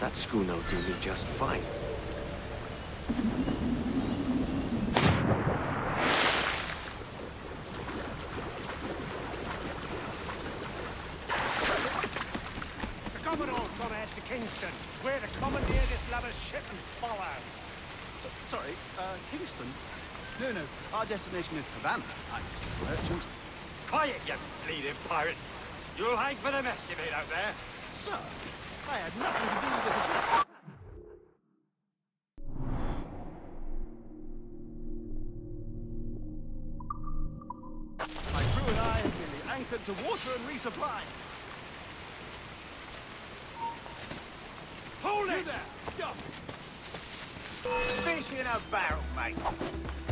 That schooner'll do me just fine. The Commodore's gonna head to Kingston. We're to commandeer this lover's ship and follow. Sorry, Kingston? No, our destination is Havana. I'm just a merchant. Quiet, you bleeding pirate. You'll hang for the mess you made out there. Sir, I had nothing to do with this at all. My crew and I have merely anchored to water and resupply. Hold it! You there! Stop! Fish in a barrel, mate.